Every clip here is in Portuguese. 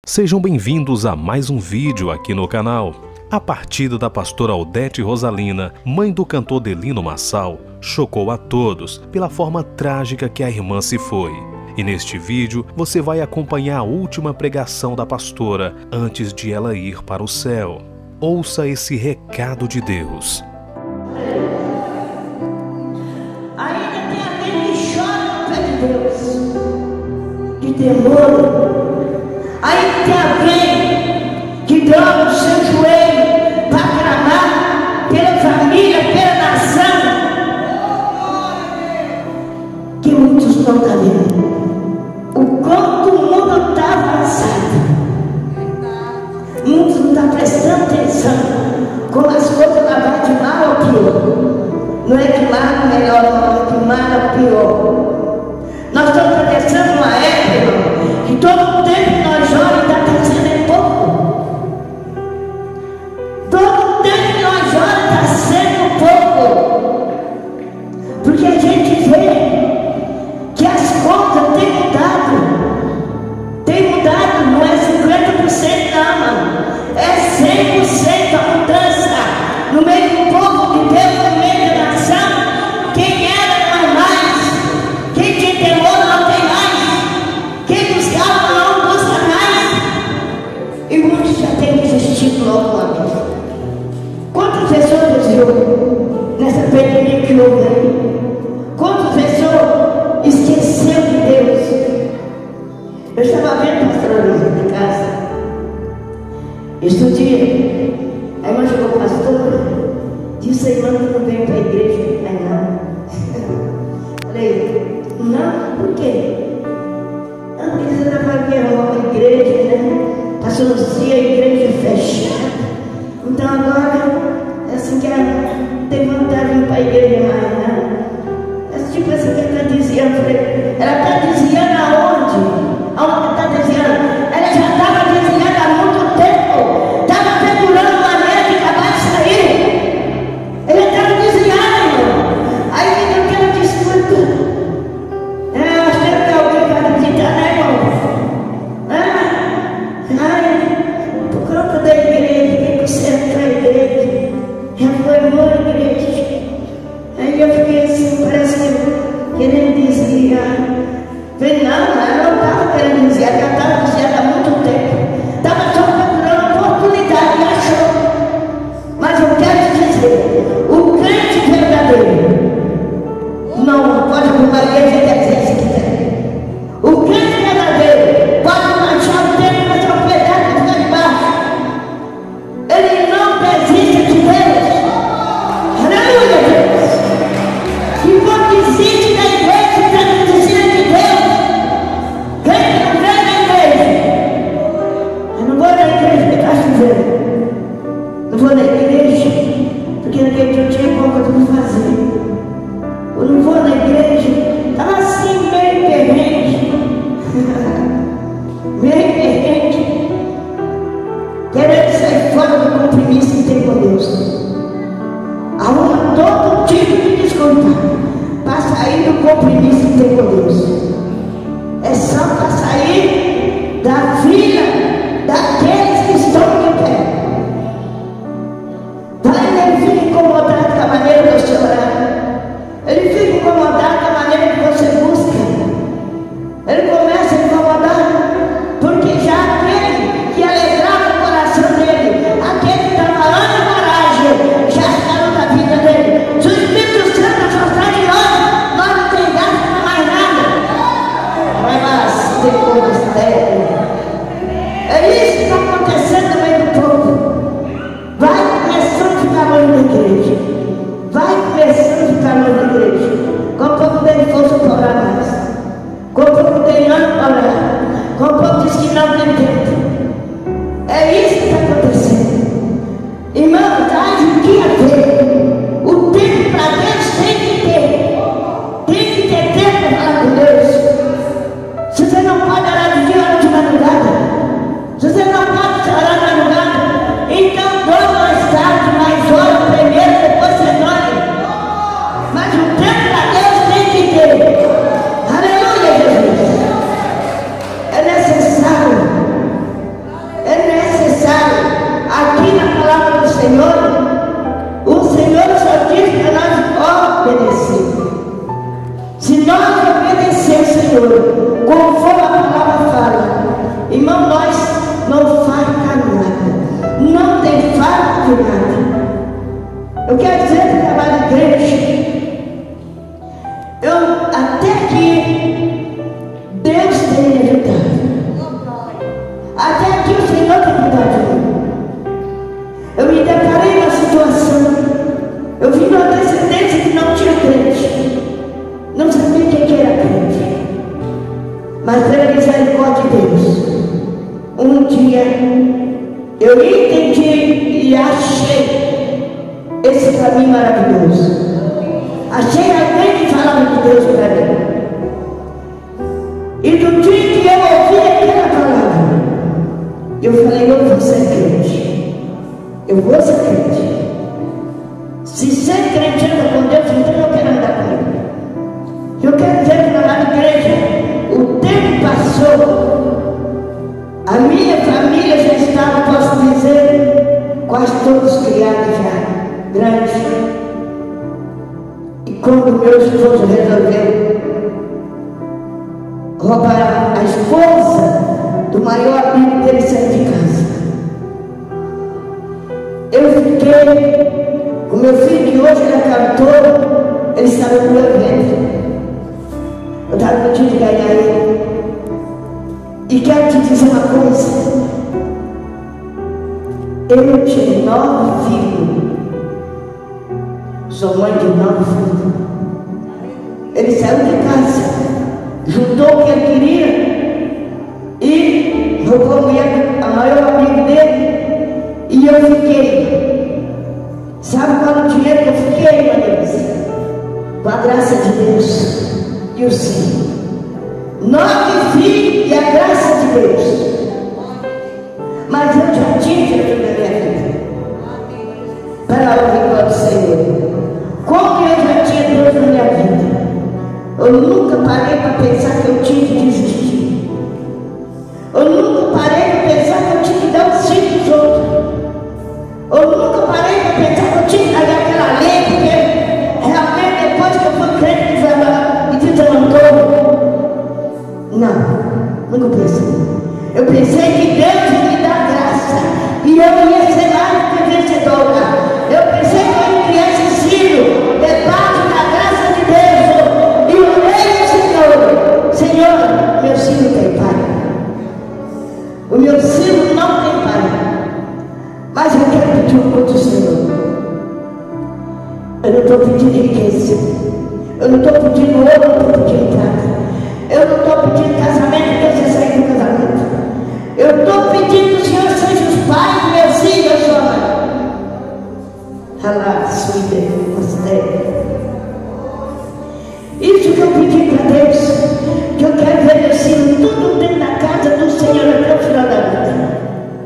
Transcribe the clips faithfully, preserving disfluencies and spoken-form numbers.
Sejam bem-vindos a mais um vídeo aqui no canal. A partida da pastora Aldete Rosalina, mãe do cantor Delino Marçal, chocou a todos pela forma trágica que a irmã se foi. E neste vídeo você vai acompanhar a última pregação da pastora antes de ela ir para o céu. Ouça esse recado de Deus. Ainda tem alguém que chora no pé de Deus, de temor. Ainda tem alguém que dobra o seu joelho para clamar pela família, pela nação, que muitos não estão vendo. O quanto o mundo está avançado, muitos não estão prestando atenção como as coisas lá vão de mal ao pior. Não é de mal melhor, não, é de mal ao pior. Nós estamos atravessando uma época que todo o tempo que nós olhamos está crescendo em pouco. Todo o tempo que nós olhamos está sendo pouco. Porque a gente vê que as contas têm mudado. Tem mudado, não é cinquenta por cento não, mano. É cem por cento a mudança no meio do povo de Deus, no meio da nação. Quem era não é mais. Quem tinha temor não tem mais. Quem buscava não busca mais. E muitos já têm desistido logo uma vez. Quantas pessoas viu nessa pandemia que houve aí? Quantas pessoas esqueceu de Deus? Eu estava vendo a pastora Luísa de casa. Este dia, a irmã chegou, pastor, disse a irmã que não veio para a igreja. Aí não. Falei, não, por quê? Antes era para que a igreja, né? Passou uns dias a igreja fechada. Então agora, assim que ela tem vontade de ir para a igreja mais, né? É tipo assim que ela está dizendo. Falei, ela está dizendo aonde? Aonde ela está dizendo? Ela já estava dizendo há muito tempo. Estava procurando maneira de acabar de sair. Ele estava desviando, irmão. Aí me deu aquela desculpa. É, eu acho que alguém vai visitar, né, irmão? Ah, ai, por conta da igreja, que você entra na igreja. Já foi boa a igreja. Aí eu fiquei assim, parece que querendo desviar. Falei, não, ela não estava querendo desviar, ela estava desviando há muito tempo. Estava só procurando oportunidade e achou. Mas eu quero te dizer, o crente verdadeiro não pode arrumar a igreja que quiser se quiser. O crente verdadeiro pode manchar o tempo, mas é um pedaço que fica debaixo. Ele não desiste de Deus. Aleluia, Deus. E quando desiste da igreja, está desistindo de Deus. Crente não vem na igreja. Eu não vou na igreja, que está dizendo. Não vou na igreja, porque naquele dia eu tinha pouco para fazer. Eu não vou na igreja, estava assim, meio perrengue. Meio perrengue. Querendo sair fora do compromisso que tem com Deus. Arruma todo tipo de desculpa para sair do compromisso que tem com Deus. É só para sair da fila daqueles que estão de pé. Vai, ele fica incomodado com a maneira de você orar. Ele fica incomodado com a maneira que você busca. Ele começa a incomodar porque já aquele que alegrava o coração dele, aquele que estava ânimo e coragem, já saiu da vida dele. Se o Espírito Santo afastar de nós, nós não temos gasto para mais nada. Vai lá, se depois da Senhor, conforme a palavra fala. Irmão, nós não falta nada, não tem falta de nada. Eu quero dizer que trabalho de igreja, eu, até que Deus tem me ajudado, até que o Senhor tem cuidado de mim. Eu me deparei na situação, eu vim de uma descendência que não tinha crente, não sabia o que era crente, mas pela misericórdia de Deus, um dia eu entendi e achei esse caminho maravilhoso. Achei alguém que falava de Deus para mim. E do dia que eu ouvi aquela palavra, eu falei, eu vou ser crente. Eu vou ser crente. Se ser crente anda com Deus, então eu quero andar com Ele. Eu quero dizer que na igreja, o tempo passou, a minha família já estava, posso dizer, quase todos criados já, grandes. E quando meu esposo resolveu roubar a esposa do maior amigo dele sair de casa, eu fiquei com meu filho, que hoje ele é cantor, ele estava no meu evento. Eu estava pedindo de ganhar ele. E quero te dizer uma coisa. Eu tinha nove filhos. Sou mãe de nove filhos. Ele saiu de casa, juntou o que ele queria e roubou a mulher, a maior amiga dele. E eu fiquei. Sabe qual é o dinheiro que eu fiquei, meu Deus? Com a graça de Deus e o Senhor. Nove filhos e a graça de Deus. Mas eu já tinha Jesus na minha vida, para a honra do Senhor. Como eu já tinha Deus na minha vida, eu nunca parei para pensar que eu tinha que desistir. Eu nunca parei para pensar que eu tinha que dar um cinco dos outros. Eu nunca parei para pensar que eu tinha que dar aquela lei, porque realmente depois que eu fui crente e deslevantou. Não, nunca pensei. Eu pensei que Deus ia me dar graça e eu ia ser mais do que vencedora. Eu pensei que eu ia criar esse filho debaixo da graça de Deus. E eu orei ao Senhor: Senhor, meu filho tem pai. O meu filho não tem pai. Mas eu quero pedir um pouco do Senhor. Eu não estou pedindo riqueza. Eu não estou pedindo ouro, eu não estou pedindo prata. Eu não estou pedindo casamento, Deus vai sair do casamento. Eu estou pedindo que o Senhor seja os pais dos meus filhos, Senhor. Alá, suíte, gostei. Isso que eu pedi para Deus, que eu quero ver meus filhos tudo dentro da casa do Senhor até o final da vida.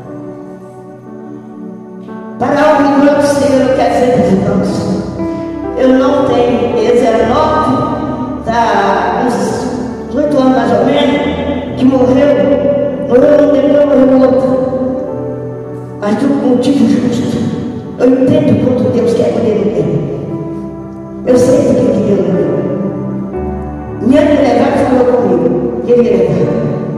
Para a honra e glória do Senhor, eu quero dizer para os irmãos, eu não tenho, esse é nove, está uns oito anos mais ou menos, que morreu, morreu um tempo, morreu outro. Mas tudo com motivo justo. Eu entendo quanto Deus quer que ele quer. Eu sei porque que Deus me deu. Minha delegada falou comigo, e ele me levou.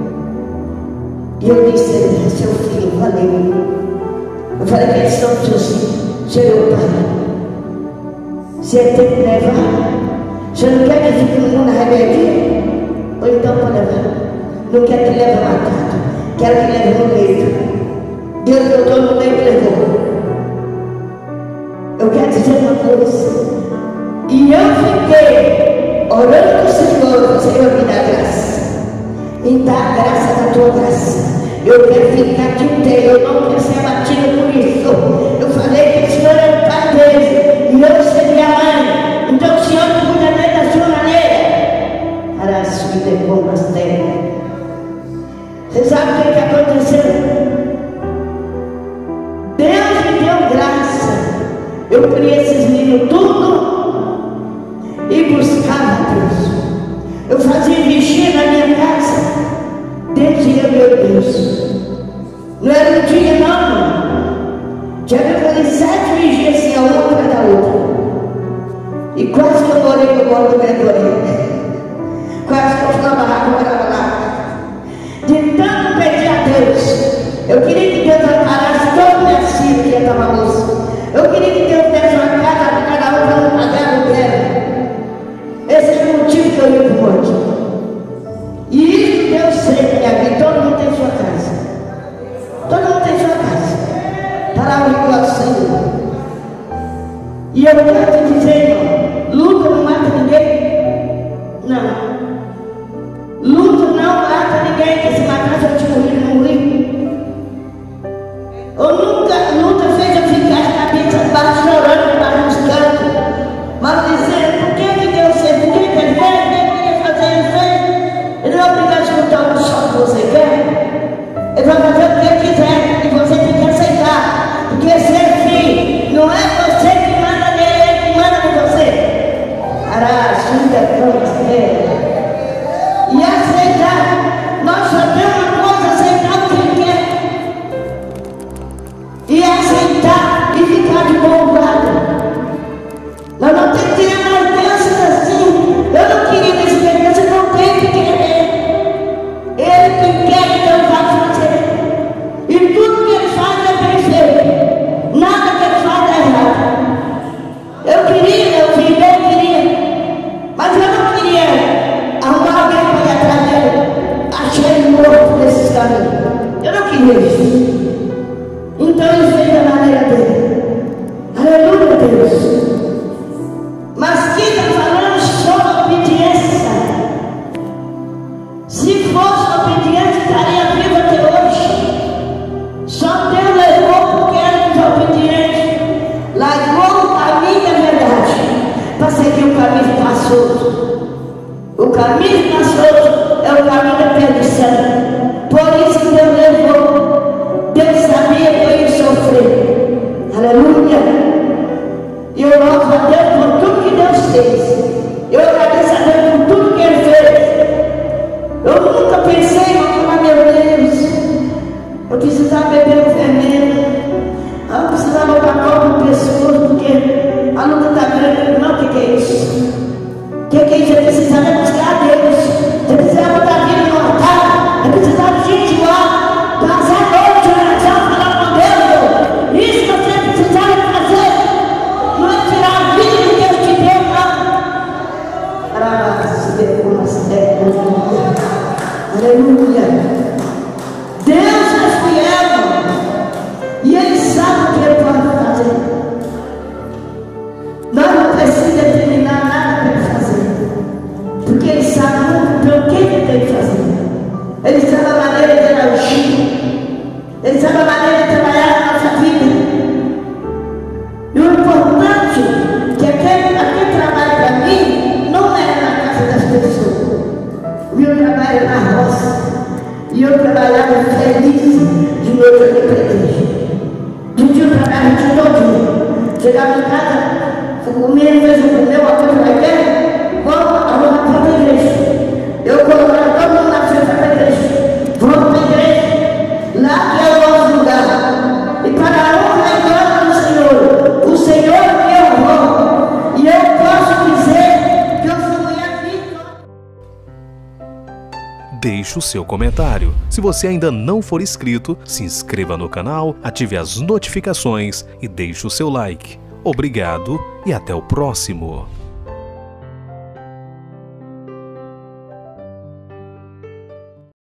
E eu disse a ele: seu filho, valeu. Eu falei que eles são seus, seu pai. Se ele tem que levar, você não quer que fique no mundo na rebeldia? Ou então para levar. Não quer que leve matado, quero que leve no leito. Deus botou no leito e levou. Eu quero dizer uma coisa. E eu fiquei orando para o Senhor: Senhor, me dá graça. Me dá graça da tua graça. Eu quero ficar aqui inteiro, eu não quero ser abatido por isso. Eu falei que o Senhor é o pai dele e eu seria a mãe. Então o Senhor cuida dele da sua maneira. Araço me levou nas terras. Você sabe o que, que aconteceu? Deus me deu graça. Eu criei esses meninos tudo e buscava Deus. Eu fazia vigia na minha casa. Dizia: meu Deus, não era um dia não. Já eu falei sete vigias assim, a uma atrás da outra. E quase que eu morei no morro do Gregório. quase que eu ficava lá, eu morava lá. De tanto pedir a Deus, eu queria que Deus parasse todo o meu filho que ia tomar moça. Eu queria que Deus desse uma casa para cada um para não pagar aluguel. Esse era o motivo que eu ia para o monte. E isso Deus sempre, minha vida. Todo mundo tem sua casa. Todo mundo tem sua casa. Para o igual ao Senhor. E eu quero te dizer, irmão, luta não mata ninguém. Não. Luta não mata ninguém, que se matar já te morri, não morri. Eu nunca, luta fez eu ficar de cabeça baixo, chorando para nos cantos. Mas dizendo, por que que Deus fez? Por que que ele fez? Por que que ele fazer isso? Ele não é obrigado a escutar o som que você quer. Ele vai fazer o que ele quiser e você tem que aceitar. Porque ser filho não é você que manda nele, é ele que manda em você. Araxinga, é. E aceitar, nós só temos uma coisa, aceitar o que ele quer. E aceitar e ficar de bom grado. Nós não temos que ter mudanças assim. Eu não queria nesse período, você não tem que querer. Ele que quer, então vai fazer. E tudo que ele faz é bem feito. Nada que ele faz é errado. Eu queria, meu filho, eu queria. Mas eu não queria arrumar alguém para ir atrás dele. Achei ele morto nesses caminhos. Eu não queria isso. Então ele fez da maneira dele. Aleluia, Deus. Mas quem está falando sobre obediência? Se fosse obediência, estaria vivo até hoje. Só Deus levou porque era desobediente. Largou o caminho da verdade para seguir o caminho que está solto. O caminho que está solto é o caminho da perdição. Por isso Deus levou. Deus sabia que eu ia sofrer. Aleluia. E eu louvo a Deus por tudo que Deus fez. Eu agradeço a Deus por tudo que Ele fez. Eu nunca pensei, mas meu Deus, eu precisava beber um veneno. Eu precisava botar copo no pescoço, porque a luta está grande. Não, o que, que é isso? O que, que é isso? Eu precisava buscar a Deus. Eu precisava botar a vida no altar. Eu precisava jejuar, passar a noite, oração, falar com Deus. Isso que você precisava fazer. Não é tirar a vida que Deus te deu, não. Para se ver com as terras. Aleluia. Deus é fiel. E Ele sabe o que Ele pode fazer. Nós não precisamos determinar nada para Ele fazer. Porque Ele sabe muito pelo que Ele tem que fazer. Ele sabe a maneira de agir. Ele sabe a maneira de trabalhar na nossa vida. E o importante é que aquele, aquele trabalho para mim não é na casa das pessoas. O meu trabalho é na roça. E eu trabalhava feliz de noite aqui para a igreja. De um dia eu trabalhava de todo dia. Chegava em casa, o menino fez o meu, a coisa vai ter, vamos arrumar para a igreja. Eu colocava todo mundo na frente para a igreja. Vamos para a igreja. Lá que é o nosso lugar. E para a honra e glória do Senhor. O Senhor me honrou. E eu posso dizer que eu sou mulher viva. Deixe o seu comentário. Se você ainda não for inscrito, se inscreva no canal, ative as notificações e deixe o seu like. Obrigado e até o próximo.